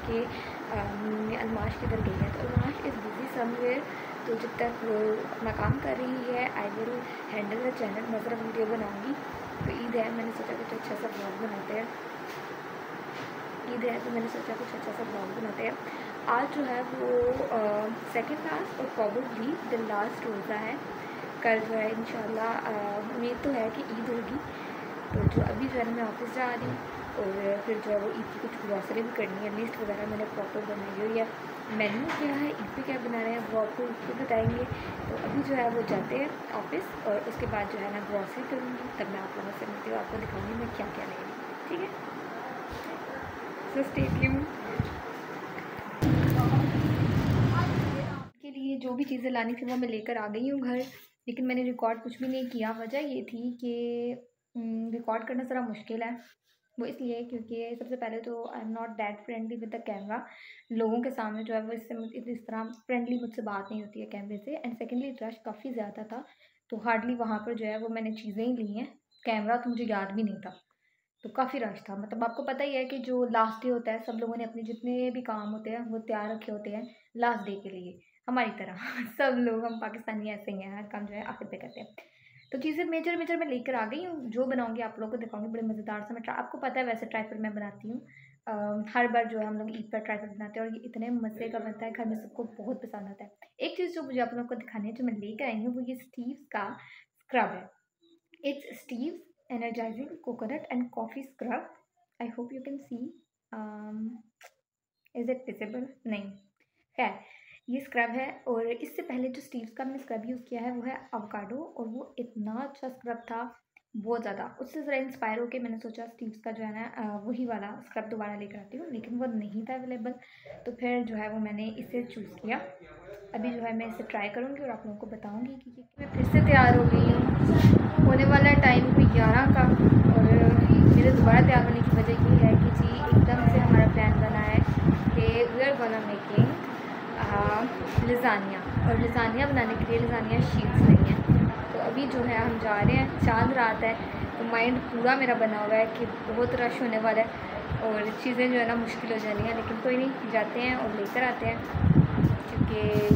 कि अलमाश किधर गई है। तो अलमाश इज़ बिजी समवेयर, तो जब तक वो अपना काम कर रही है I will handle the channel. मैं ज़रा वीडियो बनाऊँगी। तो ईद है, मैंने सोचा कुछ अच्छा सा ब्लॉग बनाते हैं। ईद है तो मैंने सोचा कुछ अच्छा सा ब्लॉग बनाते हैं। आज जो है वो सेकंड लास्ट और प्रॉबेबली द लास्ट रोज़ा है। कल जो है इंशाल्लाह उम्मीद तो है कि ईद होगी। तो जो अभी जो है मैं ऑफिस जा रही हूँ और फिर जो है वो ईद की कुछ ग्रॉसरी भी करनी है। लिस्ट वगैरह मैंने प्रॉपर बनाई हुई है। मेन्यू क्या है, ईद पे क्या बना रहे हैं वो आपको ईद पे बताएंगे। तो अभी जो है वो जाते हैं ऑफिस और उसके बाद जो है मैं ग्रॉसरी करूँगी, तब मैं आप लोगों से मिलती हूँ, आपको दिखाऊँगी मैं क्या क्या लेंगी। ठीक है, सो स्टे ट्यून्ड। के लिए जो भी चीज़ें लानी थी वो मैं लेकर आ गई हूँ घर, लेकिन मैंने रिकॉर्ड कुछ भी नहीं किया। वजह ये थी कि रिकॉर्ड करना ज़रा मुश्किल है। वो इसलिए क्योंकि सबसे पहले तो I am not that friendly with the camera. लोगों के सामने जो है वो इससे इस तरह फ्रेंडली मुझसे बात नहीं होती है कैमरे से। एंड सेकेंडली रश काफ़ी ज़्यादा था, तो हार्डली वहाँ पर जो है वो मैंने चीज़ें ही ली हैं। कैमरा तो मुझे याद भी नहीं था, तो काफ़ी रश था। मतलब आपको पता ही है कि जो लास्ट डे होता है सब लोगों ने अपने जितने भी काम होते हैं वो तैयार रखे होते हैं लास्ट डे के लिए, हमारी तरह। सब लोग, हम पाकिस्तानी ऐसे ही हैं, हर काम जो है आखिर पे करते हैं। तो चीज़ें मेजर मेजर मैं लेकर आ गई हूँ। जो बनाऊंगी आप लोगों को दिखाऊंगी, बड़े मज़ेदार सा। मैं आपको पता है वैसे ट्राइफल मैं बनाती हूँ। हर बार जो है हम लोग ईद पर ट्राइफल बनाते हैं और ये इतने मज़े का बनता है, घर में सबको बहुत पसंद आता है। एक चीज़ जो मुझे आप लोगों को दिखानी है, जो मैं लेकर आई हूँ, वो ये स्टीव्स का स्क्रब है। It's Steve's Energizing Coconut and Coffee Scrub. I hope you can see. Is it visible? नहीं, खैर ये स्क्रब है। और इससे पहले जो स्टीव्स का मैंने स्क्रब यूज़ किया है वो है अवोकाडो, और वो इतना अच्छा स्क्रब था, बहुत ज़्यादा। उससे ज़रा इंस्पायर होकर मैंने सोचा स्टीव्स का जो है ना वही वाला स्क्रब दोबारा लेकर आती हूँ, लेकिन वो नहीं था अवेलेबल। तो फिर जो है वो मैंने इसे चूज़ किया। अभी जो है मैं इसे ट्राई करूँगी और आप लोगों को बताऊँगी कि मैं फिर से तैयार हो गई हूँ। होने वाला है टाइम कोई 11 का, और मेरे दोबारा तैयार होने की वजह ये है कि जी एकदम से हमारा प्लान बना है कि we are gonna making lasagna, और लिज़ानिया बनाने के लिए लिज़ानिया शीट्स नहीं है। तो अभी जो है हम जा रहे हैं, चांद रात है, तो माइंड पूरा मेरा बना हुआ है कि बहुत रश होने वाला है और चीज़ें जो है ना मुश्किल हो जानी है। लेकिन कोई नहीं, जाते हैं और लेकर आते हैं, क्योंकि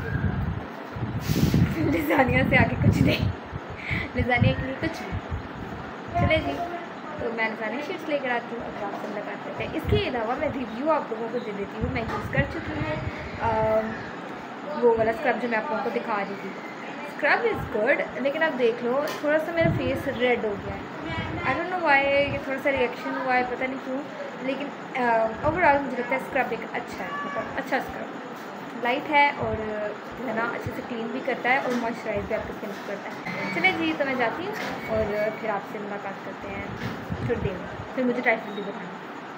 लिज़ानिया से आगे कुछ नहीं, लिज़ानिया के लिए कुछ नहीं। चले जी, तो मैं लिज़ानिया शीट्स लेकर आती हूँ और आप सब लगा देते हैं। इसके अलावा मैं रिव्यू आप लोगों को दे देती हूँ। मैं यूज़ कर चुकी हूँ वो वाला स्क्रब जो मैं आप लोगों को दिखा रही थी। स्क्रब इज़ गुड, लेकिन आप देख लो थोड़ा सा मेरा फेस रेड हो गया है। आई डोंट नो वाई, ये थोड़ा सा रिएक्शन हुआ है, पता नहीं क्यों। लेकिन ओवरऑल मुझे लगता है स्क्रब एक अच्छा है, मतलब अच्छा स्क्रब, लाइट है और जो है ना अच्छे से क्लीन भी करता है और मॉइस्चराइज भी आपकी स्किन को करता है। चलिए जी, तो मैं जाती हूँ और फिर आपसे मुलाकात करते हैं थोड़ी देर में, फिर मुझे ट्राइफल भी बताना।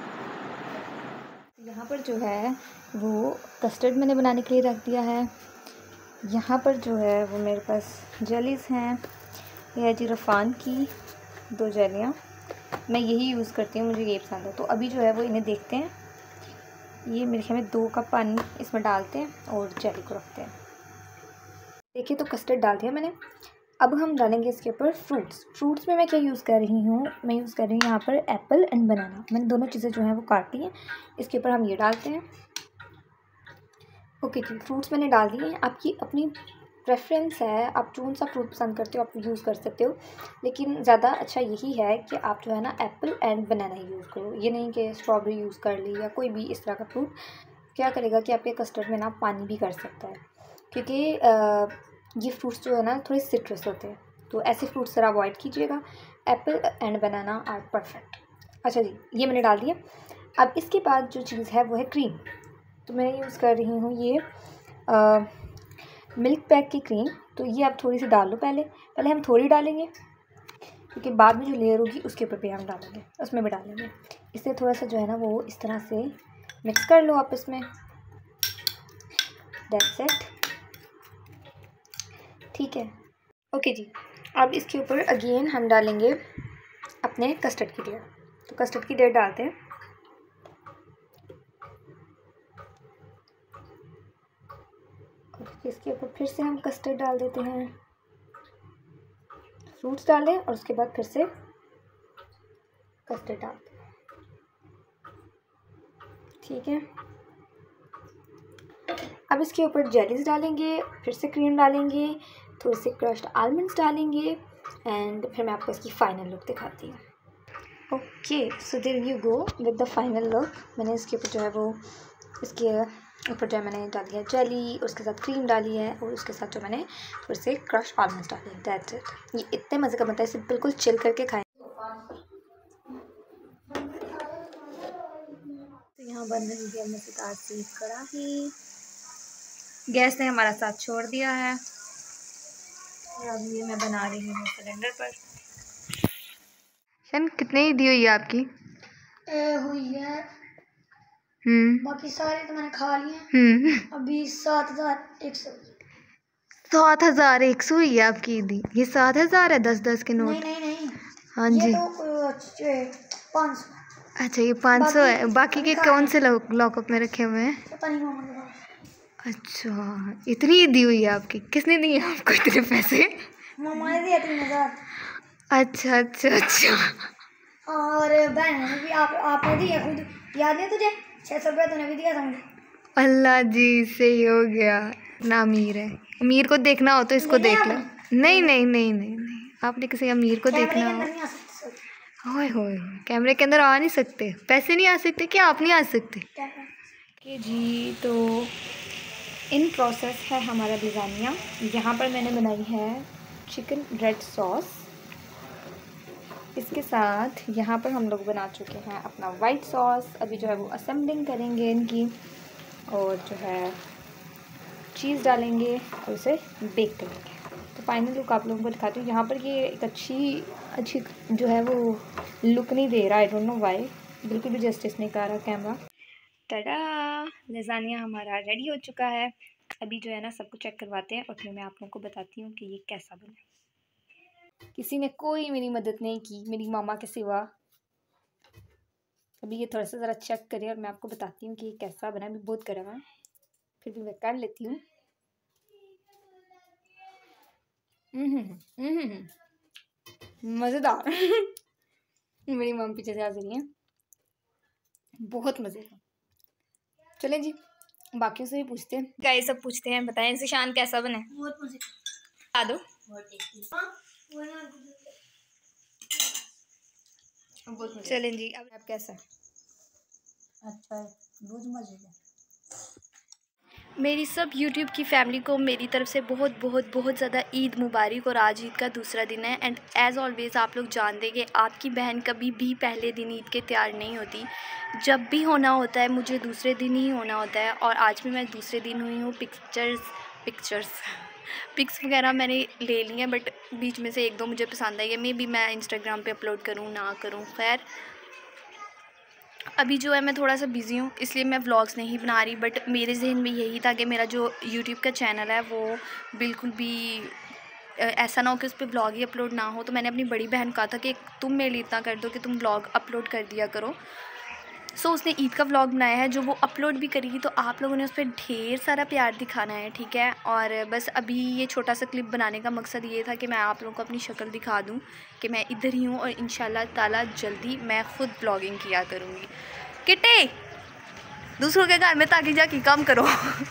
यहाँ पर जो है वो कस्टर्ड मैंने बनाने के लिए रख दिया है। यहाँ पर जो है वो मेरे पास जेलीज़ हैं। यह है जी रफ़ान की 2 जेलियाँ, मैं यही यूज़ करती हूँ, मुझे ये पसंद है। तो अभी जो है वो इन्हें देखते हैं। ये मेरे ख्याल में 2 कप पानी इसमें डालते हैं और जेली को रखते हैं। देखिए, तो कस्टर्ड डाल दिया मैंने। अब हम डालेंगे इसके ऊपर फ्रूट्स में मैं क्या यूज़ कर रही हूँ, मैं यूज़ कर रही हूँ यहाँ पर एप्पल एंड बनाना। मैंने दोनों चीज़ें जो हैं वो काट ली हैं। इसके ऊपर हम ये डालते हैं। ओके जी, फ्रूट्स मैंने डाल दिए हैं। आपकी अपनी प्रेफरेंस है, आप कौन सा फ्रूट पसंद करते हो आप यूज़ कर सकते हो, लेकिन ज़्यादा अच्छा यही है कि आप जो है ना एप्पल एंड बनाना ही यूज़ करो। ये नहीं कि स्ट्रॉबेरी यूज़ कर ली या कोई भी इस तरह का फ्रूट। क्या करेगा कि आपके कस्टर्ड में ना पानी भी कर सकता है, क्योंकि ये फ्रूट्स जो है ना थोड़े सिट्रस होते हैं, तो ऐसे फ्रूट्स ज़रा अवॉइड कीजिएगा। Apple and banana are perfect. अच्छा जी, ये मैंने डाल दिया। अब इसके बाद जो चीज़ है वो है क्रीम। तो मैं यूज़ कर रही हूँ ये मिल्क पैक की क्रीम। तो ये आप थोड़ी सी डाल लो, पहले हम थोड़ी डालेंगे, क्योंकि बाद में जो लेयर होगी उसके ऊपर भी हम डालेंगे, उसमें भी डालेंगे। इससे थोड़ा सा जो है ना वो इस तरह से मिक्स कर लो आप इसमें। दैट्स इट, ठीक है। ओके जी, अब इसके ऊपर अगेन हम डालेंगे अपने कस्टर्ड की लेयर। तो कस्टर्ड की लेयर डालते हैं। इसके ऊपर फिर से हम कस्टर्ड डाल देते हैं, फ्रूट्स डालें और उसके बाद फिर से कस्टर्ड डालते हैं, ठीक है। अब इसके ऊपर जेलीज डालेंगे, फिर से क्रीम डालेंगे, थोड़े से क्रश्ड आलमंड्स डालेंगे एंड फिर मैं आपको इसकी फ़ाइनल लुक दिखाती हूँ। Okay, so there you go with the final look. मैंने इसके ऊपर जो है वो इसके ऊपर जो है मैंने डाली है जेली, उसके साथ क्रीम डाली है और उसके साथ जो मैंने थोड़े से क्रश आलमंड्स डाली है। That's it. ये इतने मज़े का बनता है, इसे बिल्कुल चिल करके खाएं। तो यहाँ बन रही है मज़ेदार सी कढ़ाई। गैस ने हमारा साथ छोड़ दिया है और अब ये मैं बना रही हूँ सिलेंडर पर। शन कितने ही दी हुई है आपकी? हुई है। बाकी सारे तो मैंने खा लिए। अभी 7,100। 7,100 हुई है आपकी ईदी? ये 7,000 है 10-10 के नोट? नहीं। हाँ जी। ये तो 500। अच्छा, ये 500 है। बाकी के कौन से लॉकअप में रखे हुए हैं? पता नहीं मामा के पास। अच्छा, इतनी दी हुई है आपकी? किसने दिए आपको इतने पैसे? मामा ने दिया 3,000। अच्छा। और बहन ने भी आपने दिया खुद, याद नहीं तुझे? 600 रुपये तूने भी दिया था मुझे। अल्लाह जी, सही हो गया। ना अमीर है, अमीर को देखना हो तो इसको देख लो। नहीं, आपने किसी अमीर को देखना हो। होए कैमरे के अंदर आ नहीं सकते, पैसे नहीं आ सकते क्या? आप नहीं आ सकते? ओके जी, तो इन प्रोसेस है हमारा लज़ानिया। यहाँ पर मैंने बनाई है चिकन रेड सॉस। इसके साथ यहाँ पर हम लोग बना चुके हैं अपना वाइट सॉस। अभी जो है वो असेंबलिंग करेंगे इनकी और जो है चीज़ डालेंगे और उसे बेक करेंगे। तो फाइनल लुक आप लोगों को दिखाती हूँ। यहाँ पर ये एक अच्छी जो है वो लुक नहीं दे रहा, आई डोंट नो व्हाई। बिल्कुल भी जस्टिस नहीं कर रहा कैमरा। टाटा, लज़ानिया हमारा रेडी हो चुका है। अभी जो है ना सबको चेक करवाते हैं और फिर मैं आप लोगों को बताती हूँ कि ये कैसा बना। किसी ने कोई मेरी मदद नहीं की मेरी मामा के सिवा। अभी ये थोड़ा सा ज़रा चेक करें और मैं आपको बताती हूँ कि ये कैसा बना। अभी बहुत गर्म है, फिर भी मैं कर लेती हूँ। मज़ेदार। मेरी मम्मी पीछे से हंस रही है, बहुत मज़े का। चलें जी, बाकियों से भी पूछते हैं। गाइस सब पूछते हैं, बताएं ज़िशान कैसा बना है? बहुत मजे बता दो। चलें जी, अब आप कैसा है? अच्छा है, बहुत मजे का। मेरी सब YouTube की फैमिली को मेरी तरफ से बहुत ज़्यादा ईद मुबारक। और आज ईद का दूसरा दिन है एंड एज़ ऑलवेज़ आप लोग जान देंगे आपकी बहन कभी भी पहले दिन ईद के तैयार नहीं होती। जब भी होना होता है मुझे दूसरे दिन ही होना होता है और आज भी मैं दूसरे दिन हुई हूँ। पिक्स वगैरह मैंने ले ली हैं बट बीच में से 1-2 मुझे पसंद आई है। मे बी मैं इंस्टाग्राम पे अपलोड करूँ ना करूँ, खैर अभी जो है मैं थोड़ा सा बिज़ी हूँ इसलिए मैं व्लॉग्स नहीं बना रही। बट मेरे जहन में यही था कि मेरा जो यूट्यूब का चैनल है वो बिल्कुल भी ऐसा ना हो कि उस पर व्लॉग ही अपलोड ना हो। तो मैंने अपनी बड़ी बहन को कहा था कि तुम मेरे लिए इतना कर दो कि तुम व्लॉग अपलोड कर दिया करो। सो उसने ईद का व्लॉग बनाया है जो वो अपलोड भी करेगी। तो आप लोगों ने उस पर ढेर सारा प्यार दिखाना है, ठीक है। और बस अभी ये छोटा सा क्लिप बनाने का मकसद ये था कि मैं आप लोगों को अपनी शक्ल दिखा दूँ कि मैं इधर ही हूँ और इंशाल्लाह ताला जल्दी मैं ख़ुद ब्लॉगिंग किया करूँगी। किटे दूसरों के घर में ताकि जाके काम करो।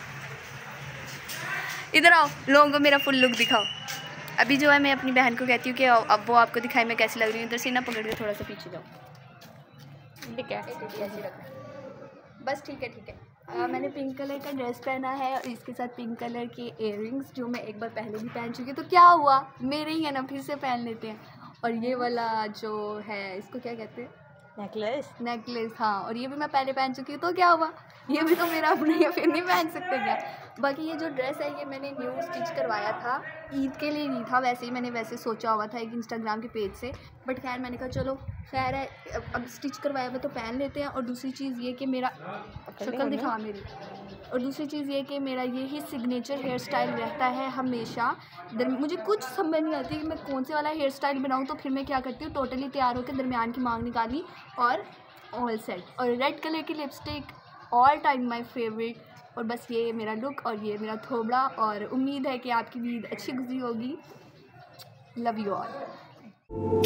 इधर आओ, लोगों को मेरा फुल लुक दिखाओ। अभी जो है मैं अपनी बहन को कहती हूँ कि अब वो आपको दिखाए मैं कैसी लग रही हूँ। इधर से ना पकड़ के थोड़ा सा पीछे जाओ, ठीक है? ऐसी रखना बस, ठीक है। मैंने पिंक कलर का ड्रेस पहना है और इसके साथ पिंक कलर के इयररिंग्स जो मैं एक बार पहले भी पहन चुकी हूँ। तो क्या हुआ, मेरे ही है ना, फिर से पहन लेते हैं। और ये वाला जो है इसको क्या कहते हैं? नेकलेस, हाँ। और ये भी मैं पहले पहन चुकी हूँ, तो क्या हुआ, ये भी तो मेरा अपना ही है, फिर नहीं पहन सकते क्या? बाकी ये जो ड्रेस है ये मैंने न्यू स्टिच करवाया था, ईद के लिए नहीं था। वैसे ही मैंने वैसे सोचा हुआ था एक इंस्टाग्राम के पेज से, बट खैर मैंने कहा चलो खैर है, अब स्टिच करवाया हुआ तो पहन लेते हैं। और दूसरी चीज़ ये कि मेरा शक्ल दिखा मेरी, और दूसरी चीज़ ये कि मेरा यही सिग्नेचर हेयर स्टाइल रहता है हमेशा। मुझे कुछ समझ नहीं आती कि मैं कौन से वाला हेयर स्टाइल बनाऊँ। तो फिर मैं क्या करती हूँ, टोटली तैयार होकर दरमियान की मांग निकाली और ऑल सेट। और रेड कलर की lipstick all time my favourite. और बस ये मेरा लुक और ये मेरा थोबड़ा। और उम्मीद है कि आपकी भी ईद अच्छी गुजरी होगी। Love you all.